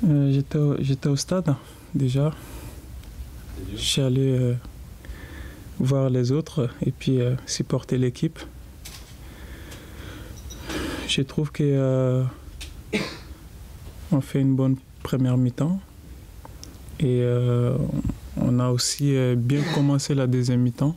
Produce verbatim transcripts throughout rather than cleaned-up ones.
Euh, j'étais, au, j'étais au stade déjà. Je suis allé euh, voir les autres et puis euh, supporter l'équipe. Je trouve qu'on euh, fait une bonne première mi-temps et euh, on a aussi euh, bien commencé la deuxième mi-temps.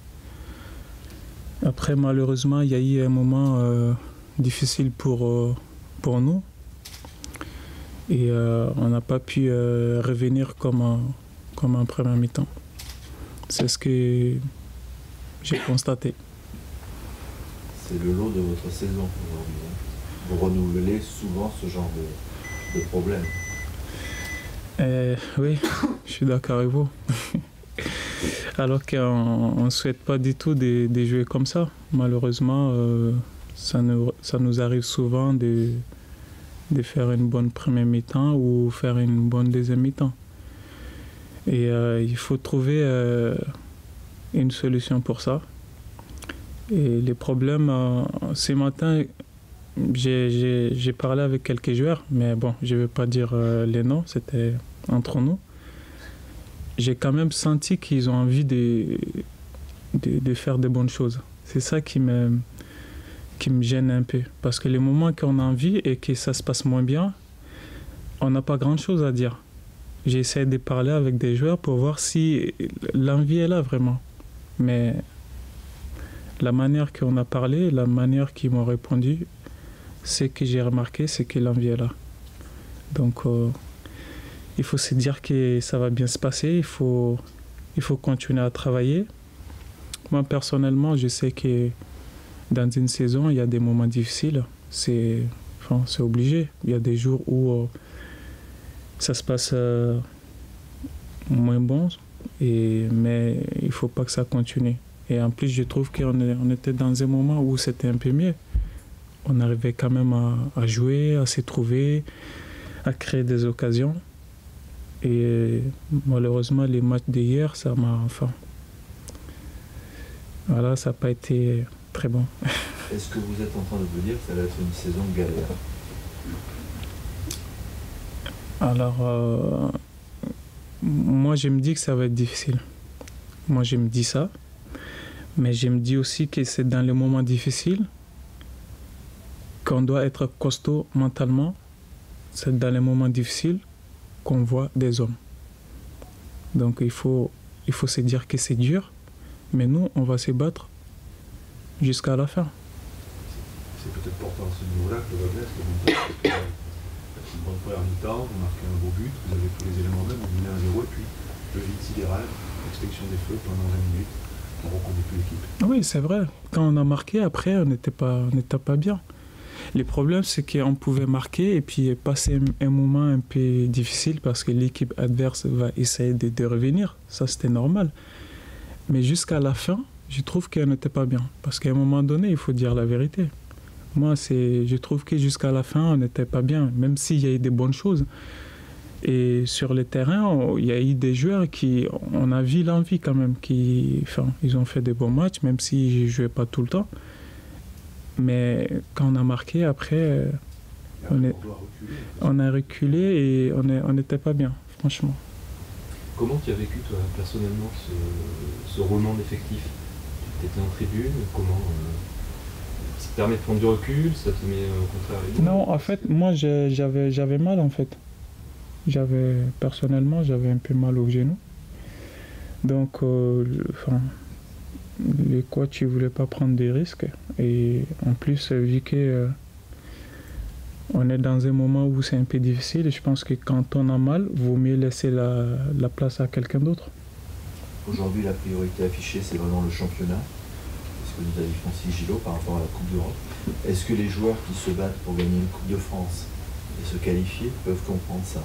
Après, malheureusement, il y a eu un moment euh, difficile pour, euh, pour nous. Et euh, on n'a pas pu euh, revenir comme en, comme en première mi-temps. C'est ce que j'ai constaté. C'est le lot de votre saison aujourd'hui. Hein. Vous renouvelez souvent ce genre de, de problème. Euh, oui, je suis d'accord avec vous. Alors qu'on ne souhaite pas du tout de, de jouer comme ça. Malheureusement, euh, ça, nous, ça nous arrive souvent de, de faire une bonne première mi-temps ou faire une bonne deuxième mi-temps. Et euh, il faut trouver euh, une solution pour ça. Et les problèmes, euh, ce matin, j'ai, j'ai, j'ai parlé avec quelques joueurs, mais bon, je ne vais pas dire euh, les noms, c'était entre nous. J'ai quand même senti qu'ils ont envie de, de, de faire de bonnes choses. C'est ça qui me, qui me gêne un peu. Parce que les moments qu'on a envie et que ça se passe moins bien, on n'a pas grand-chose à dire. J'ai essayé de parler avec des joueurs pour voir si l'envie est là vraiment. Mais la manière qu'on a parlé, la manière qu'ils m'ont répondu, ce que j'ai remarqué, c'est que l'envie est là. Donc, euh, il faut se dire que ça va bien se passer, il faut, il faut continuer à travailler. Moi, personnellement, je sais que dans une saison, il y a des moments difficiles. C'est, enfin, c'est obligé. Il y a des jours où euh, ça se passe euh, moins bon, et, mais il ne faut pas que ça continue. Et en plus, je trouve qu'on est, on était dans un moment où c'était un peu mieux. On arrivait quand même à, à jouer, à se trouver, à créer des occasions. Et malheureusement, les matchs d'hier, ça m'a... Enfin, voilà, ça n'a pas été très bon. Est-ce que vous êtes en train de vous dire que ça va être une saison galère? Alors, euh, moi, je me dis que ça va être difficile. Moi, je me dis ça. Mais je me dis aussi que c'est dans les moments difficiles qu'on doit être costaud mentalement. C'est dans les moments difficiles qu'on voit des hommes. Donc il faut, il faut se dire que c'est dur, mais nous, on va se battre jusqu'à la fin. C'est peut-être portant à ce niveau-là que le Vaglès, c'est une bonne première mi-temps, vous marquez un beau but, vous avez tous les éléments même, vous menez un zéro, et puis le vide sidéral, extinction des feux pendant vingt minutes, on ne reconnaît plus l'équipe. Oui, c'est vrai. Quand on a marqué, après, on n'était pas, on n'était pas bien. Le problème, c'est qu'on pouvait marquer et puis passer un moment un peu difficile parce que l'équipe adverse va essayer de, de revenir. Ça, c'était normal. Mais jusqu'à la fin, je trouve qu'on n'était pas bien. Parce qu'à un moment donné, il faut dire la vérité. Moi, c'est, je trouve que jusqu'à la fin, on n'était pas bien, même s'il y a eu des bonnes choses. Et sur le terrain, il y a eu des joueurs qui, on a vu l'envie quand même, qui, enfin, ils ont fait des bons matchs, même si je ne jouais pas tout le temps. Mais quand on a marqué, après, on, est, on a reculé et on n'était pas bien, franchement. Comment tu as vécu, toi, personnellement, ce, ce roulement d'effectifs? Tu étais en tribune, comment euh, ça te permet de prendre du recul, ça te met au contraire... Non, en fait, moi, j'avais, j'avais mal, en fait. J'avais, personnellement, j'avais un peu mal au genou. Donc, euh, enfin... les coachs ne voulaient pas prendre des risques et en plus vu que euh, on est dans un moment où c'est un peu difficile, je pense que quand on a mal, il vaut mieux laisser la, la place à quelqu'un d'autre. Aujourd'hui, la priorité affichée, c'est vraiment le championnat. C'est ce que nous a dit Francis Gillot par rapport à la Coupe d'Europe. Est-ce que les joueurs qui se battent pour gagner une Coupe de France et se qualifier peuvent comprendre ça?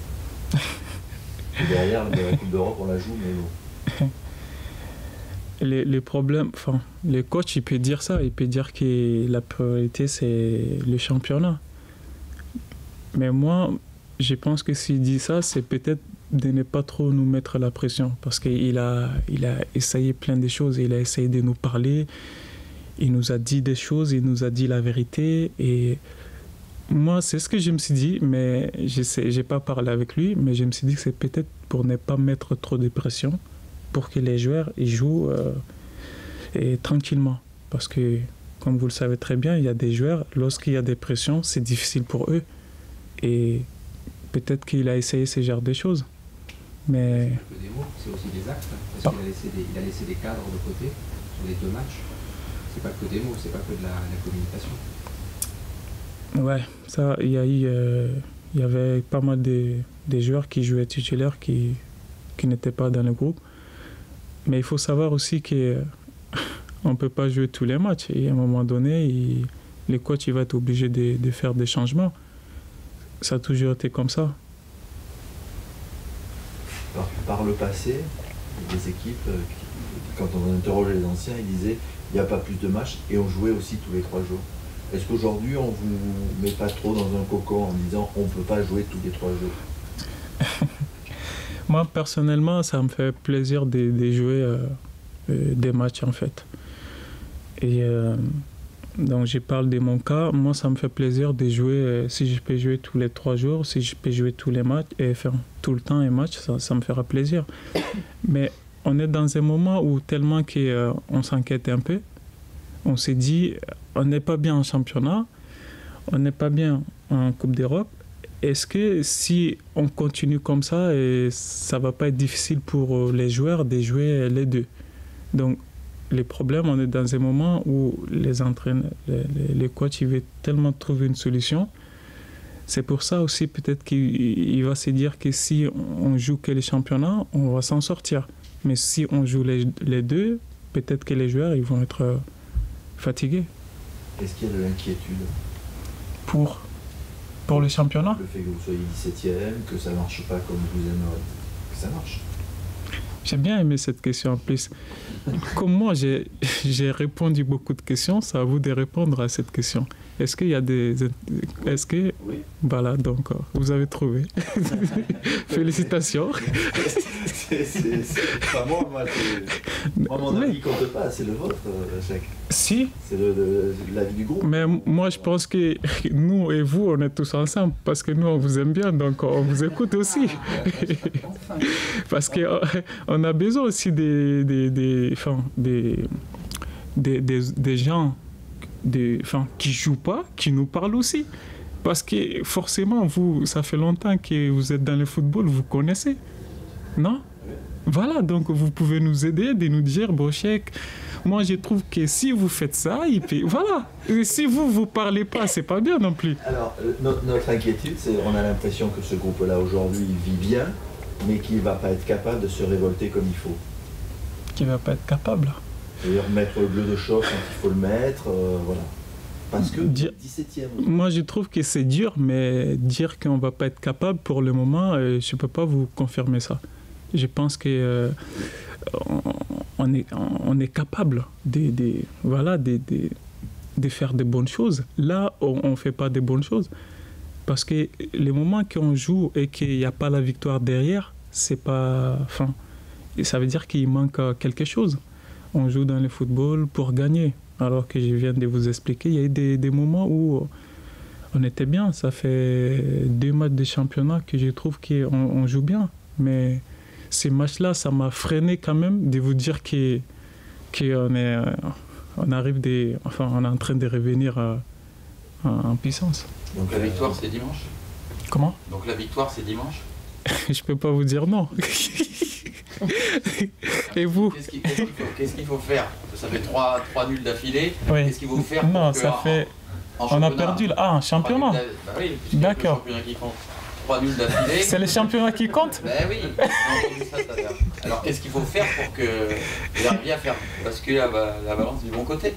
Et derrière, la Coupe d'Europe, on la joue, mais bon. Les, les problèmes, enfin, les coachs, ils peuvent dire ça, ils peuvent dire que la priorité, c'est le championnat. Mais moi, je pense que s'il dit ça, c'est peut-être de ne pas trop nous mettre la pression. Parce qu'il a, il a essayé plein de choses, il a essayé de nous parler, il nous a dit des choses, il nous a dit la vérité. Et Moi, c'est ce que je me suis dit, mais je n'ai pas parlé avec lui, mais je me suis dit que c'est peut-être pour ne pas mettre trop de pression, pour que les joueurs ils jouent euh, et tranquillement. Parce que, comme vous le savez très bien, il y a des joueurs, lorsqu'il y a des pressions, c'est difficile pour eux. Et peut-être qu'il a essayé ce genre de choses. Mais... C'est pas que des mots, c'est aussi des actes, hein, parce qu'il a laissé des, il a laissé des cadres de côté sur les deux matchs. C'est pas que des mots, c'est pas que de la, la communication. Ouais, ça, il y a eu, euh, il y avait pas mal de, de joueurs qui jouaient titulaires qui, qui n'étaient pas dans le groupe. Mais il faut savoir aussi que on ne peut pas jouer tous les matchs. Et à un moment donné, il, le coach il va être obligé de, de faire des changements. Ça a toujours été comme ça. Par, par le passé, les équipes, euh, qui, quand on interrogeait les anciens, ils disaient il n'y a pas plus de matchs et on jouait aussi tous les trois jours. Est-ce qu'aujourd'hui, on ne vous met pas trop dans un cocon en disant on ne peut pas jouer tous les trois jours? Moi, personnellement, ça me fait plaisir de, de jouer euh, euh, des matchs, en fait. Et euh, donc, je parle de mon cas. Moi, ça me fait plaisir de jouer, euh, si je peux jouer tous les trois jours, si je peux jouer tous les matchs et faire tout le temps un match, ça, ça me fera plaisir. Mais on est dans un moment où tellement qu'on euh, s'inquiète un peu, on s'est dit, on n'est pas bien en championnat, on n'est pas bien en Coupe d'Europe. Est-ce que si on continue comme ça, et ça ne va pas être difficile pour les joueurs de jouer les deux? Donc, les problèmes, on est dans un moment où les entraîneurs, les, les coachs, ils veulent tellement trouver une solution. C'est pour ça aussi, peut-être qu'il va se dire que si on joue que les championnats, on va s'en sortir. Mais si on joue les, les deux, peut-être que les joueurs, ils vont être fatigués. Est-ce qu'il y a de l'inquiétude Pour Pour le championnat? Le fait que vous soyez dix-septième, que ça ne marche pas comme vous aimeriez, que ça marche. J'ai bien aimé cette question en plus. Comme moi, j'ai, j'ai répondu beaucoup de questions, c'est à vous de répondre à cette question. Est-ce qu'il y a des... Est-ce que... Oui. Voilà, donc vous avez trouvé. Félicitations. c'est, c'est, c'est pas moi, moi, c'est... moi mon avis ne compte pas, c'est le vôtre, Jacques. Si. C'est le, le, l'avis du groupe. Mais moi, je pense que nous et vous, on est tous ensemble parce que nous, on vous aime bien, donc on vous écoute aussi. Parce qu'on a besoin aussi des, des, des, enfin, des, des, des, des gens des, enfin, qui ne jouent pas, qui nous parlent aussi. Parce que forcément, vous, ça fait longtemps que vous êtes dans le football, vous connaissez. Non? Voilà, donc vous pouvez nous aider, de nous dire, Brochek, moi je trouve que si vous faites ça, il peut... Voilà. Et si vous, vous ne parlez pas, c'est pas bien non plus. Alors, euh, notre, notre inquiétude, c'est qu'on a l'impression que ce groupe-là, aujourd'hui, il vit bien, mais qu'il ne va pas être capable de se révolter comme il faut. Qu'il ne va pas être capable. C'est-à-dire mettre le bleu de choc quand il faut le mettre, euh, voilà. Parce que Dire... dix-septième. Moi, je trouve que c'est dur, mais dire qu'on ne va pas être capable, pour le moment, euh, je ne peux pas vous confirmer ça. Je pense que euh, on, est, on est capable de, de, voilà, de, de, de faire de bonnes choses. Là, on ne fait pas de bonnes choses. Parce que les moments qu'on joue et qu'il n'y a pas la victoire derrière, c'est pas... Enfin, ça veut dire qu'il manque quelque chose. On joue dans le football pour gagner. Alors que je viens de vous expliquer, il y a eu des, des moments où on était bien. Ça fait deux matchs de championnat que je trouve qu'on on joue bien. Mais ces matchs-là, ça m'a freiné quand même de vous dire que, qu'on est, on arrive des, enfin, on est en train de revenir à, à, en puissance. Donc la victoire, c'est dimanche? Comment? Donc la victoire, c'est dimanche? Je peux pas vous dire non. Et vous? Qu'est-ce qu'il, qu'est-ce qu'il faut, qu'est-ce qu'il faut faire? Ça fait trois, trois nuls d'affilée. Oui. Qu'est-ce qu'il faut faire? Non, pour ça que, fait... En, en on a perdu... Ah, un championnat. Bah oui, d'accord. Le championnat qui compte. Trois nuls d'affilée. C'est le championnat qui compte? Ben oui, j'ai entendu ça tout à l'heure. Alors qu'est-ce qu'il faut faire pour qu'il arrive à faire basculer la, la balance du bon côté?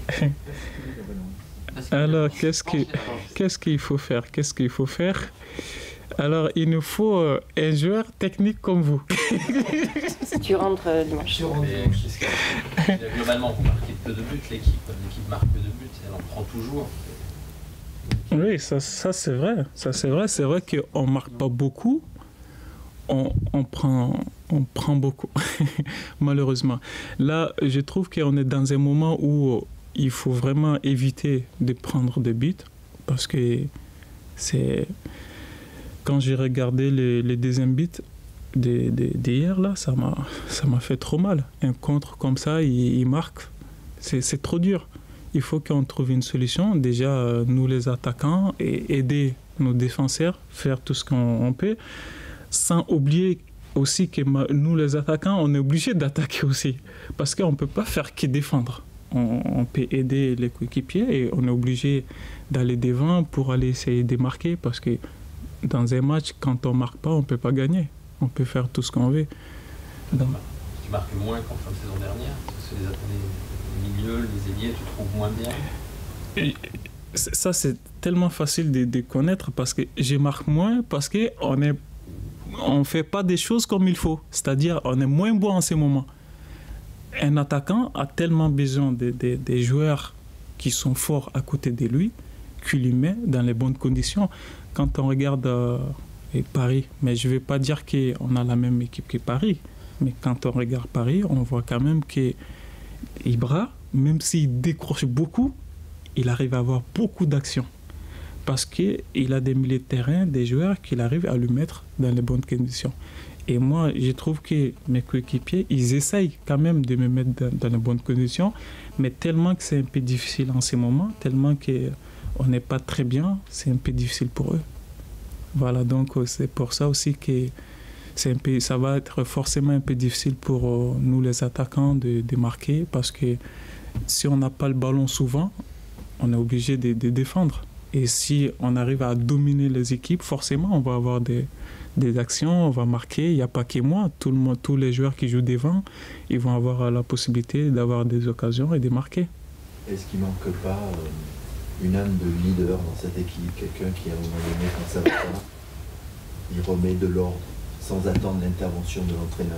Alors, qu'est-ce, que, qu'est-ce qu'il faut faire? Qu'est-ce qu'il faut faire? Alors, il nous faut euh, un joueur technique comme vous. Tu rentres euh, dimanche. Tu rentres dimanche. Globalement, vous marquez peu de buts, l'équipe. L'équipe marque peu de buts, elle en prend toujours. Oui, ça, ça c'est vrai. Ça c'est vrai. C'est vrai qu'on ne marque pas beaucoup. On, on, prend, on prend beaucoup, malheureusement. Là, je trouve qu'on est dans un moment où il faut vraiment éviter de prendre des buts parce que C'est... Quand j'ai regardé les, les deuxièmes buts d'hier, là, ça m'a, ça m'a fait trop mal. Un contre comme ça, il, il marque. C'est, c'est trop dur. Il faut qu'on trouve une solution. Déjà, euh, nous les attaquants, et aider nos défenseurs, faire tout ce qu'on on peut, sans oublier aussi que ma, nous les attaquants, on est obligé d'attaquer aussi. Parce qu'on ne peut pas faire que défendre. On, on peut aider les coéquipiers et on est obligé d'aller devant pour aller essayer de marquer, parce que dans un match, quand on ne marque pas, on ne peut pas gagner. On peut faire tout ce qu'on veut. Donc, tu marques moins qu'en fin de saison dernière, parce que les, les milieux, les ailiers, tu trouves moins bien. Et ça, c'est tellement facile de, de connaître, parce que je marque moins, parce qu'on ne on fait pas des choses comme il faut. C'est-à-dire, on est moins bon en ces moments. Un attaquant a tellement besoin des de, de joueurs qui sont forts à côté de lui, qu'il lui met dans les bonnes conditions. Quand on regarde euh, Paris, mais je ne vais pas dire qu'on a la même équipe que Paris, mais quand on regarde Paris, on voit quand même qu'Ibra, même s'il décroche beaucoup, il arrive à avoir beaucoup d'actions. Parce qu'il a des milieux de terrain, des joueurs qu'il arrive à lui mettre dans les bonnes conditions. Et moi, je trouve que mes coéquipiers, ils essayent quand même de me mettre dans, dans les bonnes conditions, mais tellement que c'est un peu difficile en ce moment, tellement qu'on n'est pas très bien, c'est un peu difficile pour eux. Voilà, donc c'est pour ça aussi que c'est un peu, ça va être forcément un peu difficile pour nous les attaquants de, de marquer, parce que si on n'a pas le ballon souvent, on est obligé de, de défendre. Et si on arrive à dominer les équipes, forcément on va avoir des, des actions, on va marquer. Il n'y a pas que moi, tout le monde, tous les joueurs qui jouent devant, ils vont avoir la possibilité d'avoir des occasions et de marquer. Est-ce qu'il ne manque pas euh, une âme de leader dans cette équipe, quelqu'un qui à un moment donné, quand ça va pas, il remet de l'ordre sans attendre l'intervention de l'entraîneur?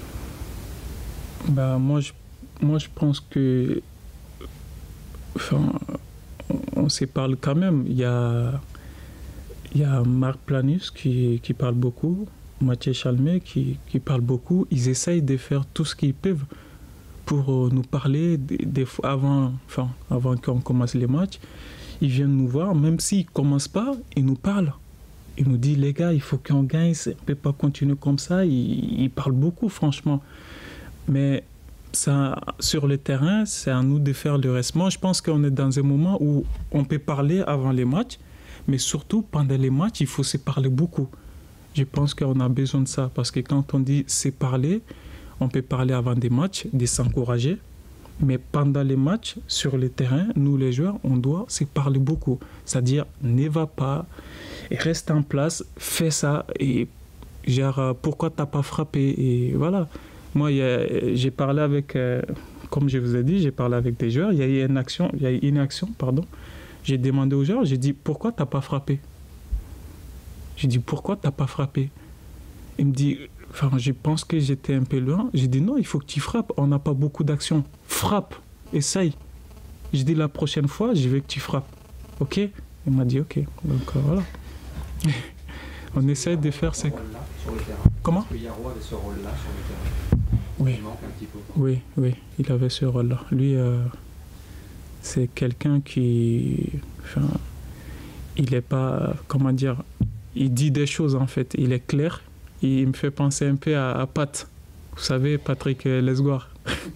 Bah, moi, je, moi je pense que enfin, on, on se parle quand même. Il y a, il y a Marc Planus qui, qui parle beaucoup, Mathieu Chalmet qui, qui parle beaucoup. Ils essayent de faire tout ce qu'ils peuvent pour nous parler des, des fois avant, enfin, avant qu'on commence les matchs. Ils viennent nous voir, même s'ils ne commencent pas, ils nous parlent. Ils nous disent, les gars, il faut qu'on gagne, on ne peut pas continuer comme ça. Ils, ils parlent beaucoup, franchement. Mais ça, sur le terrain, c'est à nous de faire le reste. Moi, je pense qu'on est dans un moment où on peut parler avant les matchs, mais surtout, pendant les matchs, il faut se parler beaucoup. Je pense qu'on a besoin de ça, parce que quand on dit se parler, on peut parler avant des matchs, de s'encourager, mais pendant les matchs, sur le terrain, nous les joueurs, on doit se parler beaucoup. C'est-à-dire, ne va pas, reste en place, fais ça, et genre, pourquoi tu n'as pas frappé, et voilà. Moi, j'ai parlé avec, euh, comme je vous ai dit, j'ai parlé avec des joueurs, il y a eu une action, il y a eu une action, pardon. J'ai demandé aux joueurs, j'ai dit, pourquoi tu n'as pas frappé? J'ai dit, pourquoi tu n'as pas frappé? Il me dit, enfin, je pense que j'étais un peu loin. J'ai dit, non, il faut que tu frappes, on n'a pas beaucoup d'actions. Frappe, essaye. J'ai dit, la prochaine fois, je veux que tu frappes. OK? Il m'a dit, OK. Donc, euh, voilà. On essaie de faire ça. Comment? Est-ce que Yaro avait ce rôle-là sur le terrain? Oui. Il manque un petit peu. Oui, oui, il avait ce rôle-là. Lui, euh, c'est quelqu'un qui... Enfin, il n'est pas... Comment dire? Il dit des choses, en fait. Il est clair. Il me fait penser un peu à, à Pat. Vous savez, Patrick Lesgoire.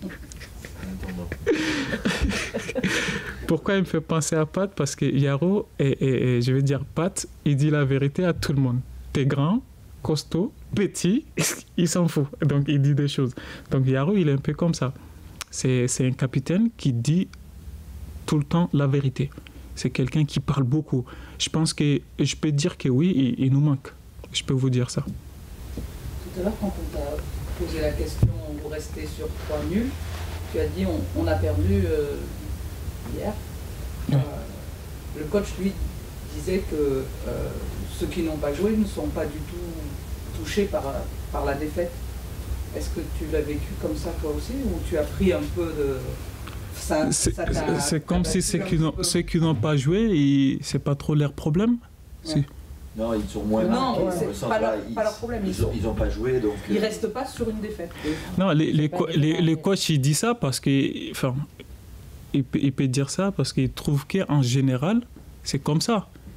Pourquoi il me fait penser à Pat? Parce que Yaro, et, et, et je vais dire Pat, il dit la vérité à tout le monde. T'es grand, costaud, petit, il s'en fout. Donc il dit des choses. Donc Yaro, il est un peu comme ça. C'est, c'est un capitaine qui dit tout le temps la vérité. C'est quelqu'un qui parle beaucoup. Je pense que je peux dire que oui, il, il nous manque. Je peux vous dire ça. Tout à l'heure, quand on t'a posé la question, vous restez sur trois nuls, tu as dit on, on a perdu euh, hier. Ouais. Euh, le coach, lui, disait que euh, ceux qui n'ont pas joué ne sont pas du tout touchés par, par la défaite. Est-ce que tu l'as vécu comme ça toi aussi, ou tu as pris un peu de... Ça, c'est, ça c'est, c'est comme si ceux qui, n'ont, ceux qui n'ont pas joué, et c'est pas trop leur problème. Ouais. Si. Non, ils sont moins non, marqués. c'est pas, leur, pas leur problème. Ils n'ont pas joué, donc... Ils ne restent pas sur une défaite. Non, les, les, co- les, les coachs, ils disent ça parce que... Enfin, il peut, il peut dire ça parce qu'ils trouvent qu'en général, c'est comme ça.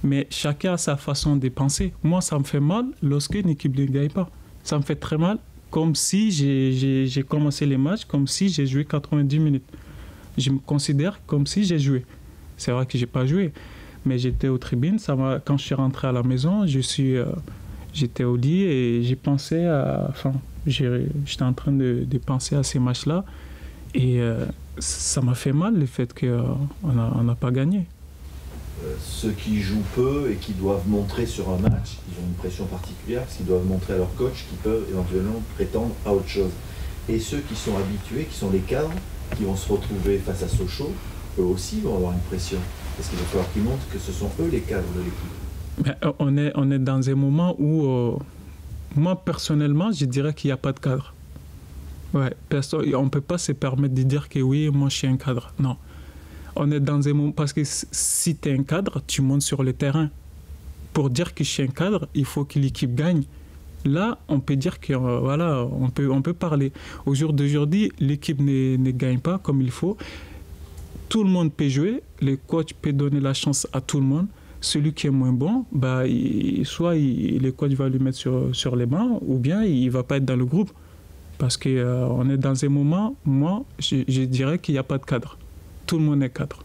Mais chacun a sa façon de penser. Moi, ça me fait mal lorsque une équipe ne gagne pas. Ça me fait très mal, comme si j'ai, j'ai, j'ai commencé les matchs, comme si j'ai joué quatre-vingt-dix minutes. Je me considère comme si j'ai joué. C'est vrai que je n'ai pas joué, mais j'étais aux tribunes. Ça m'a, quand je suis rentré à la maison, je suis, euh, j'étais au lit et j'ai pensé à... Enfin, j'ai, j'étais en train de, de penser à ces matchs-là. Et euh, ça m'a fait mal le fait qu'on euh, on n'a pas gagné. Euh, ceux qui jouent peu et qui doivent montrer sur un match, ils ont une pression particulière parce qu'ils doivent montrer à leur coach qu'ils peuvent éventuellement prétendre à autre chose. Et ceux qui sont habitués, qui sont les cadres, qui vont se retrouver face à Sochaux, eux aussi vont avoir une pression. Parce qu'il va falloir qu'ils montrent que ce sont eux les cadres de l'équipe. Mais on est, on est dans un moment où, euh, moi personnellement, je dirais qu'il n'y a pas de cadre. Ouais, personne, on ne peut pas se permettre de dire que oui, moi je suis un cadre. Non. On est dans un moment, parce que si tu es un cadre, tu montes sur le terrain. Pour dire que je suis un cadre, il faut que l'équipe gagne. Là, on peut dire que euh, voilà, on peut, on peut parler. Au jour d'aujourd'hui, l'équipe ne, ne gagne pas comme il faut. Tout le monde peut jouer, le coach peut donner la chance à tout le monde. Celui qui est moins bon, bah, il, soit il, le coach va lui mettre sur, sur les bancs, ou bien il ne va pas être dans le groupe. Parce qu'on euh, est dans un moment, moi, je, je dirais qu'il n'y a pas de cadre. Tout le monde est cadre.